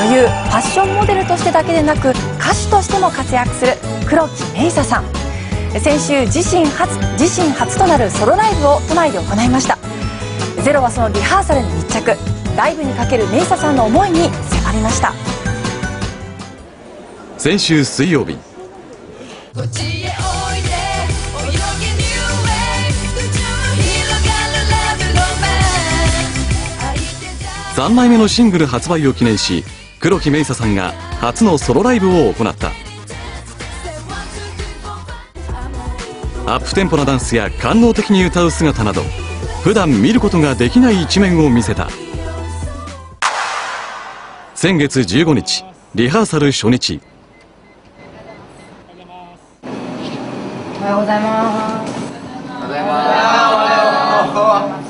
女優、ファッションモデルとしてだけでなく歌手としても活躍する黒木メイサさん。先週自身初となるソロライブを都内で行いました。ゼロはそのリハーサルに密着。ライブにかけるメイサさんの思いに迫りました。 先週水曜日、3枚目のシングル発売を記念し、黒木メイサさんが初のソロライブを行った。アップテンポなダンスや官能的に歌う姿など、普段見ることができない一面を見せた。先月15日、リハーサル初日。 おはようございます。おはようございます。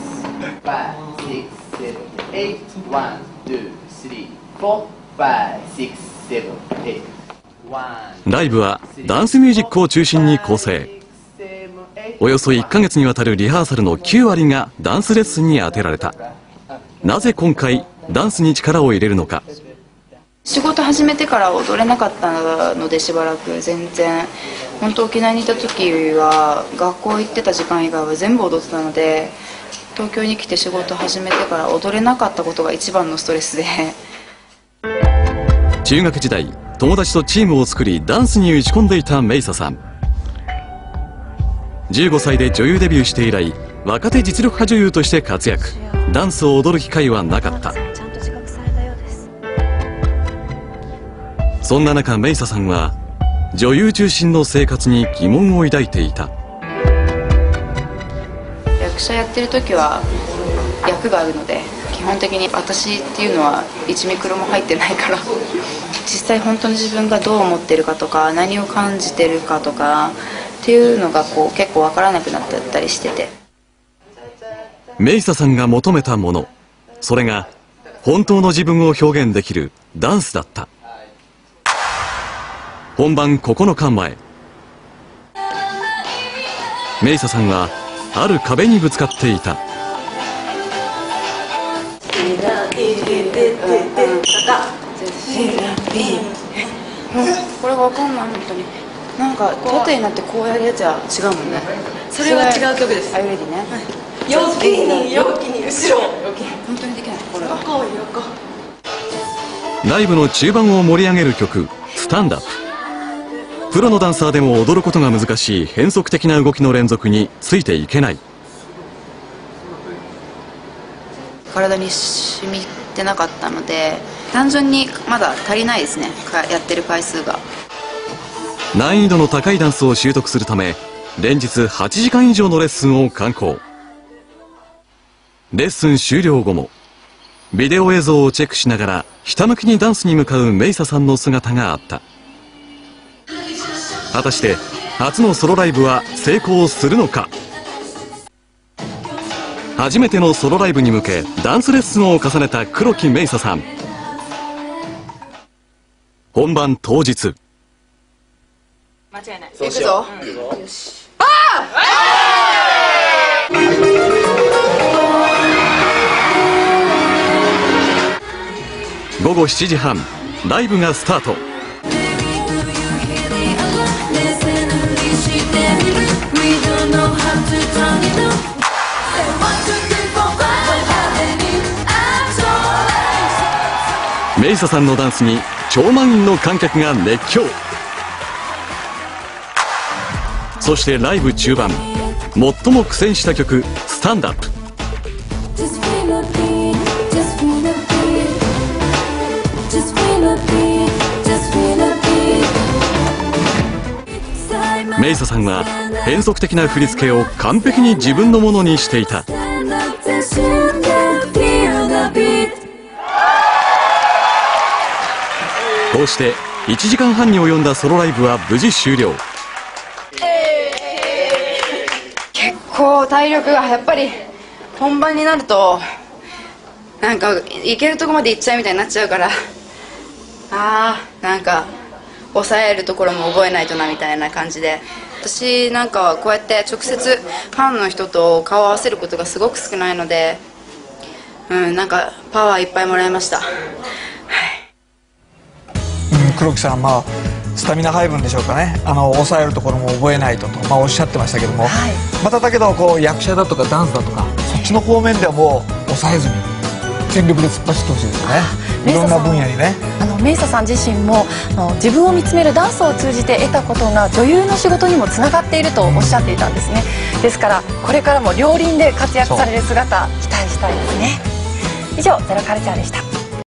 ライブはダンスミュージックを中心に構成。およそ1ヶ月にわたるリハーサルの9割がダンスレッスンに充てられた。なぜ今回ダンスに力を入れるのか。 仕事始めてから踊れなかったので、しばらく全然本当沖縄にいた時は学校行ってた時間以外は全部踊ってたので、東京に来て仕事始めてから踊れなかったことが一番のストレスで。 中学時代、友達とチームを作りダンスに打ち込んでいたメイサさん。15歳で女優デビューして以来、若手実力派女優として活躍。ダンスを踊る機会はなかった。そんな中、メイサさんは女優中心の生活に疑問を抱いていた。 役者やってる時は役があるので、基本的に私っていうのは1ミクロも入ってないから実際本当に自分がどう思ってるかとか、何を感じてるかとかっていうのが結構分からなくなってたりしてて。 メイサさんが求めたもの、それが本当の自分を表現できるダンスだった。本番9日前、メイサさんはある壁にぶつかっていた。 これが分かんない、本当に。なんか縦になってこうやるやつは違うもんね。 それは違う曲です。 あ、レディね。 陽気に後ろ。 本当にできない、これは。 ライブの中盤を盛り上げる曲、スタンダップ。プロのダンサーでも踊ることが難しい変則的な動きの連続についていけない。 体に染みてなかったので、単純にまだ足りないですね、やってる回数が。 難易度の高いダンスを習得するため、連日8時間以上のレッスンを敢行。レッスン終了後もビデオ映像をチェックしながらひたむきにダンスに向かうメイサさんの姿があった。果たして初のソロライブは成功するのか。初めてのソロライブに向けダンスレッスンを重ねた黒木メイサさん。本番当日、 間違いない。行くぞ。よし。 午後7時半、ライブがスタート。メイサさんのダンスに超満員の観客が熱狂。そしてライブ中盤、最も苦戦した曲、スタンダップ。メイサさんは変則的な振り付けを完璧に自分のものにしていた。こうして1時間半に及んだソロライブは無事終了。 結構体力がやっぱり本番になるとなんか行けるとこまで行っちゃうみたいになっちゃうから、なんか抑えるところも覚えないとなみたいな感じで、私なんかはこうやって直接ファンの人と顔を合わせることがすごく少ないので、なんかパワーいっぱいもらいました。 黒木さん、スタミナ配分でしょうかね、抑えるところも覚えないとおっしゃってましたけども、まただけど役者だとかダンスだとかそっちの方面ではもう抑えずに全力で突っ走ってほしいですよね。いろんな分野にね。 メイサさん自身も自分を見つめるダンスを通じて得たことが女優の仕事にもつながっているとおっしゃっていたんですね。ですからこれからも両輪で活躍される姿期待したいですね。以上ゼロカルチャーでした。